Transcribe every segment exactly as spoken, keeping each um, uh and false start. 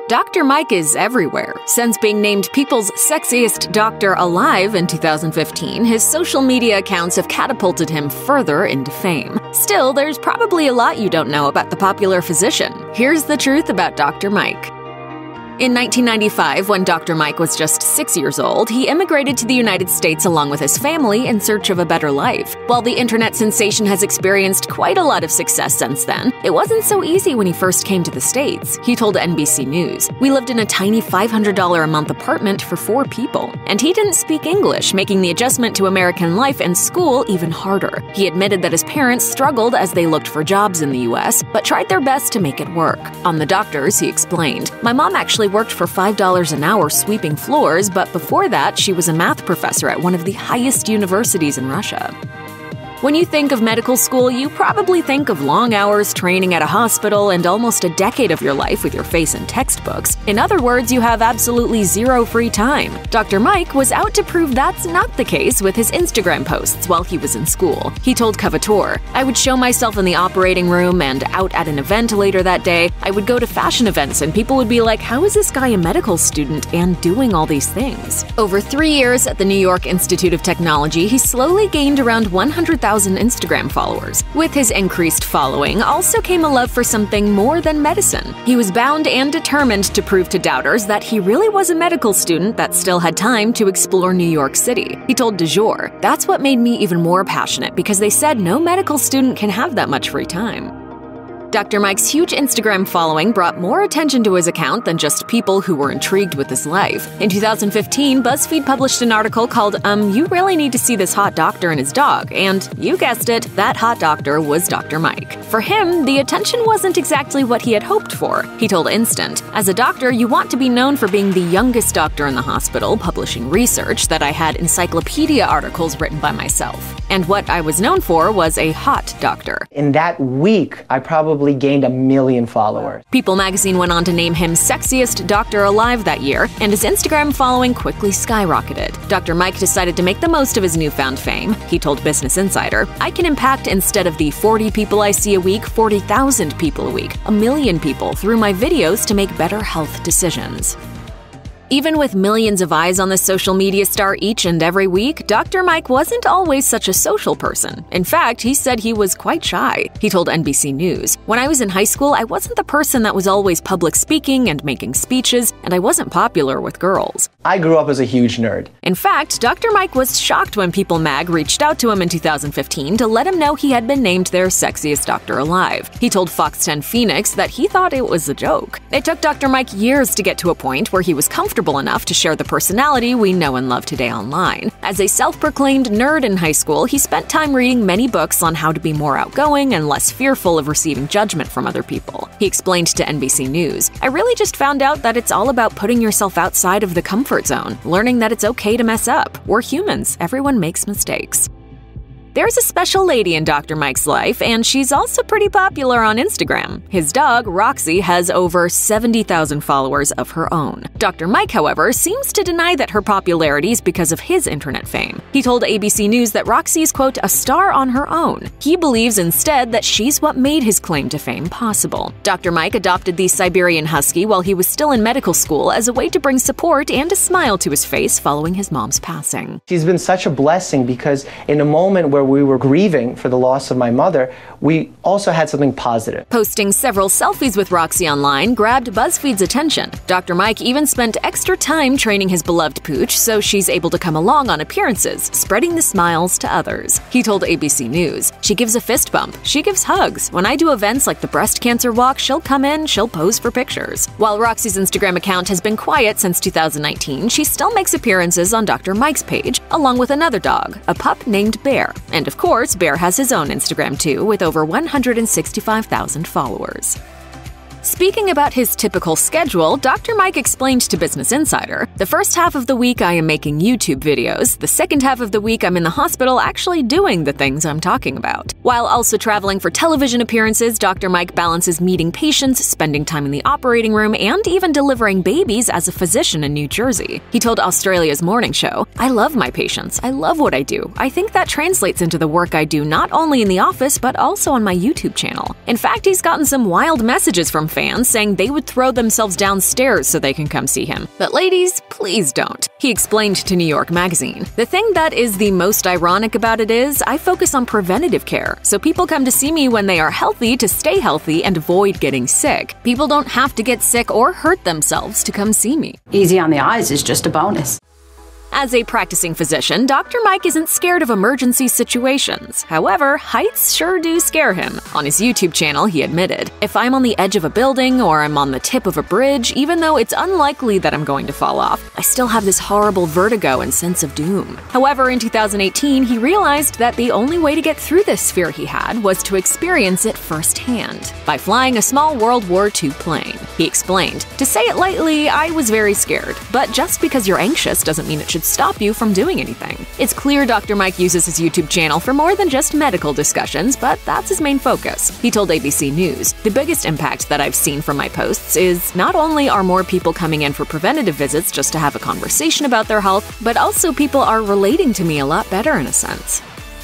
Doctor Mike is everywhere. Since being named People's Sexiest Doctor Alive in two thousand fifteen, his social media accounts have catapulted him further into fame. Still, there's probably a lot you don't know about the popular physician. Here's the truth about Doctor Mike. In nineteen ninety-five, when Doctor Mike was just six years old, he immigrated to the United States along with his family in search of a better life. While the internet sensation has experienced quite a lot of success since then, it wasn't so easy when he first came to the States. He told N B C News, "We lived in a tiny five hundred dollars a month apartment for four people, and he didn't speak English, making the adjustment to American life and school even harder." He admitted that his parents struggled as they looked for jobs in the U S, but tried their best to make it work. On the doctors, he explained, "My mom actually worked for five dollars an hour sweeping floors, but before that, she was a math professor at one of the highest universities in Russia." When you think of medical school, you probably think of long hours training at a hospital and almost a decade of your life with your face in textbooks. In other words, you have absolutely zero free time. Doctor Mike was out to prove that's not the case with his Instagram posts while he was in school. He told Coveteur, "I would show myself in the operating room and out at an event later that day. I would go to fashion events and people would be like, how is this guy a medical student and doing all these things?" Over three years at the New York Institute of Technology, he slowly gained around one hundred thousand Instagram followers. With his increased following also came a love for something more than medicine. He was bound and determined to prove to doubters that he really was a medical student that still had time to explore New York City. He told Du Jour, "That's what made me even more passionate because they said no medical student can have that much free time." Doctor Mike's huge Instagram following brought more attention to his account than just people who were intrigued with his life. In two thousand fifteen, BuzzFeed published an article called, um, You Really Need to See This Hot Doctor and His Dog, and you guessed it, that hot doctor was Doctor Mike. For him, the attention wasn't exactly what he had hoped for. He told Instant, "As a doctor, you want to be known for being the youngest doctor in the hospital, publishing research that I had encyclopedia articles written by myself. And what I was known for was a hot doctor." In that week, I probably gained a million followers. People magazine went on to name him Sexiest Doctor Alive that year, and his Instagram following quickly skyrocketed. Doctor Mike decided to make the most of his newfound fame. He told Business Insider, "I can impact, instead of the forty people I see a week, forty thousand people a week, a million people through my videos to make better health decisions." Even with millions of eyes on the social media star each and every week, Doctor Mike wasn't always such a social person. In fact, he said he was quite shy. He told N B C News, "When I was in high school, I wasn't the person that was always public speaking and making speeches, and I wasn't popular with girls." I grew up as a huge nerd. In fact, Doctor Mike was shocked when People Mag reached out to him in two thousand fifteen to let him know he had been named their Sexiest Doctor Alive. He told Fox ten Phoenix that he thought it was a joke. It took Doctor Mike years to get to a point where he was comfortable enough to share the personality we know and love today online. As a self-proclaimed nerd in high school, he spent time reading many books on how to be more outgoing and less fearful of receiving judgment from other people. He explained to N B C News, "I really just found out that it's all about putting yourself outside of the comfort zone, learning that it's okay to mess up. We're humans, everyone makes mistakes." There's a special lady in Doctor Mike's life, and she's also pretty popular on Instagram. His dog, Roxy, has over seventy thousand followers of her own. Doctor Mike, however, seems to deny that her popularity is because of his internet fame. He told A B C News that Roxy is, quote, "a star on her own." He believes instead that she's what made his claim to fame possible. Doctor Mike adopted the Siberian Husky while he was still in medical school as a way to bring support and a smile to his face following his mom's passing. She's been such a blessing because in a moment where we were grieving for the loss of my mother, we also had something positive. Posting several selfies with Roxy online grabbed BuzzFeed's attention. Doctor Mike even spent extra time training his beloved pooch so she's able to come along on appearances, spreading the smiles to others. He told A B C News, "She gives a fist bump. She gives hugs. When I do events like the breast cancer walk, she'll come in, she'll pose for pictures." While Roxy's Instagram account has been quiet since two thousand nineteen, she still makes appearances on Doctor Mike's page, along with another dog, a pup named Bear. And of course, Bear has his own Instagram too, with over one hundred sixty-five thousand followers. Speaking about his typical schedule, Doctor Mike explained to Business Insider, "The first half of the week I am making YouTube videos. The second half of the week I'm in the hospital actually doing the things I'm talking about." While also traveling for television appearances, Doctor Mike balances meeting patients, spending time in the operating room, and even delivering babies as a physician in New Jersey. He told Australia's Morning Show, "I love my patients. I love what I do. I think that translates into the work I do not only in the office but also on my YouTube channel." In fact, he's gotten some wild messages from fans, saying they would throw themselves downstairs so they can come see him. But ladies, please don't. He explained to New York Magazine, "The thing that is the most ironic about it is I focus on preventative care, so people come to see me when they are healthy to stay healthy and avoid getting sick. People don't have to get sick or hurt themselves to come see me." Easy on the eyes is just a bonus. As a practicing physician, Doctor Mike isn't scared of emergency situations. However, heights sure do scare him. On his YouTube channel, he admitted, "If I'm on the edge of a building or I'm on the tip of a bridge, even though it's unlikely that I'm going to fall off, I still have this horrible vertigo and sense of doom." However, in two thousand eighteen, he realized that the only way to get through this fear he had was to experience it firsthand, by flying a small World War Two plane. He explained, "To say it lightly, I was very scared, but just because you're anxious doesn't mean it should stop you from doing anything." It's clear Doctor Mike uses his YouTube channel for more than just medical discussions, but that's his main focus. He told A B C News, "The biggest impact that I've seen from my posts is not only are more people coming in for preventative visits just to have a conversation about their health, but also people are relating to me a lot better in a sense."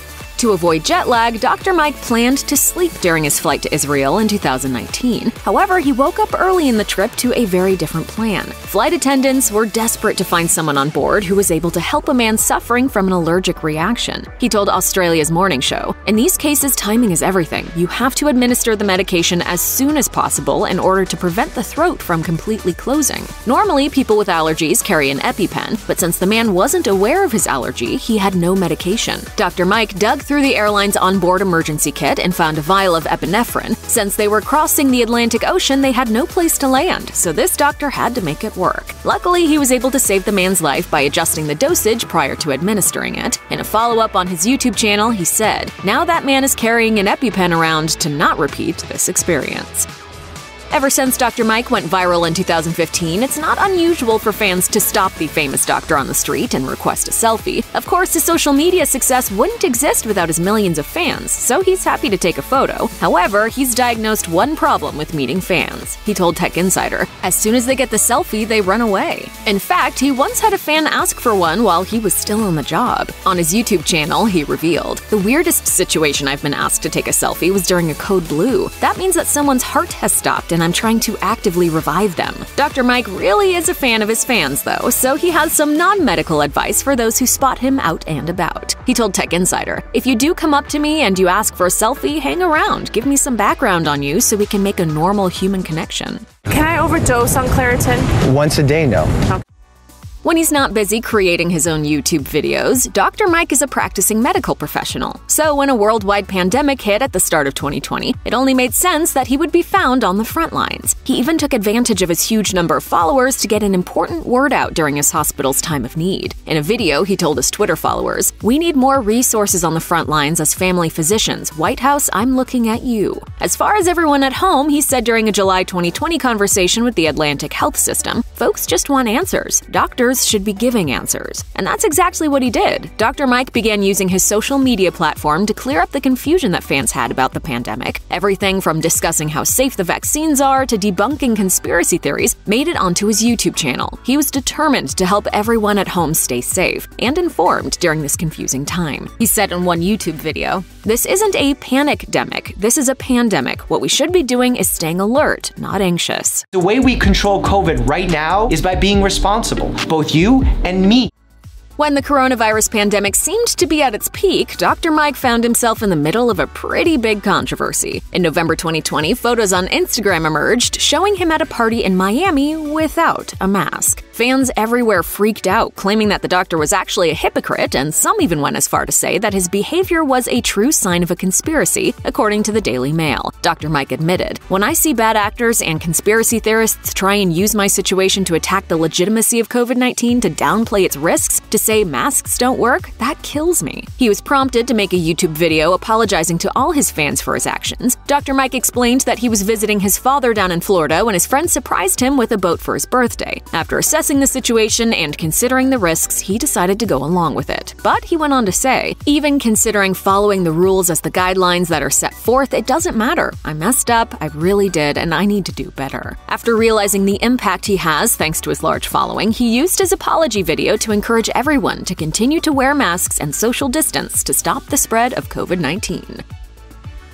To avoid jet lag, Doctor Mike planned to sleep during his flight to Israel in two thousand nineteen. However, he woke up early in the trip to a very different plan. Flight attendants were desperate to find someone on board who was able to help a man suffering from an allergic reaction. He told Australia's Morning Show, "In these cases, timing is everything. You have to administer the medication as soon as possible in order to prevent the throat from completely closing. Normally, people with allergies carry an EpiPen, but since the man wasn't aware of his allergy, he had no medication." Doctor Mike dug through the airline's onboard emergency kit and found a vial of epinephrine. Since they were crossing the Atlantic Ocean, they had no place to land, so this doctor had to make it work. Luckily, he was able to save the man's life by adjusting the dosage prior to administering it. In a follow-up on his YouTube channel, he said, "Now that man is carrying an EpiPen around to not repeat this experience." Ever since Doctor Mike went viral in two thousand fifteen, it's not unusual for fans to stop the famous doctor on the street and request a selfie. Of course, his social media success wouldn't exist without his millions of fans, so he's happy to take a photo. However, he's diagnosed one problem with meeting fans. He told Tech Insider, "As soon as they get the selfie, they run away." In fact, he once had a fan ask for one while he was still on the job. On his YouTube channel, he revealed, "The weirdest situation I've been asked to take a selfie was during a code blue. That means that someone's heart has stopped and I'm trying to actively revive them." Doctor Mike really is a fan of his fans, though, so he has some non-medical advice for those who spot him out and about. He told Tech Insider, "If you do come up to me and you ask for a selfie, hang around, give me some background on you so we can make a normal human connection." Can I overdose on Claritin? Once a day, no. Okay. When he's not busy creating his own YouTube videos, Doctor Mike is a practicing medical professional. So when a worldwide pandemic hit at the start of twenty twenty, it only made sense that he would be found on the front lines. He even took advantage of his huge number of followers to get an important word out during his hospital's time of need. In a video, he told his Twitter followers, "We need more resources on the front lines as family physicians. White House, I'm looking at you." As far as everyone at home, he said during a July twenty twenty conversation with the Atlantic Health System, "Folks just want answers. Doctors should be giving answers." And that's exactly what he did. Doctor Mike began using his social media platform to clear up the confusion that fans had about the pandemic. Everything from discussing how safe the vaccines are to debunking conspiracy theories made it onto his YouTube channel. He was determined to help everyone at home stay safe and informed during this confusing time. He said in one YouTube video, "This isn't a panic-demic. This is a pandemic. What we should be doing is staying alert, not anxious." The way we control COVID right now is by being responsible, both you and me. When the coronavirus pandemic seemed to be at its peak, Doctor Mike found himself in the middle of a pretty big controversy. In November twenty twenty, photos on Instagram emerged showing him at a party in Miami without a mask. Fans everywhere freaked out, claiming that the doctor was actually a hypocrite, and some even went as far to say that his behavior was a true sign of a conspiracy, according to the Daily Mail. Doctor Mike admitted, "When I see bad actors and conspiracy theorists try and use my situation to attack the legitimacy of COVID nineteen, to downplay its risks, to say masks don't work, that kills me." He was prompted to make a YouTube video apologizing to all his fans for his actions. Doctor Mike explained that he was visiting his father down in Florida when his friends surprised him with a boat for his birthday. After assessing the situation and considering the risks, he decided to go along with it. But he went on to say, "Even considering following the rules as the guidelines that are set forth, it doesn't matter. I messed up, I really did, and I need to do better." After realizing the impact he has thanks to his large following, he used his apology video to encourage everyone to continue to wear masks and social distance to stop the spread of COVID nineteen.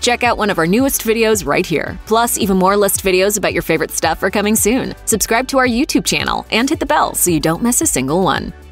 Check out one of our newest videos right here. Plus, even more list videos about your favorite stuff are coming soon. Subscribe to our YouTube channel and hit the bell so you don't miss a single one.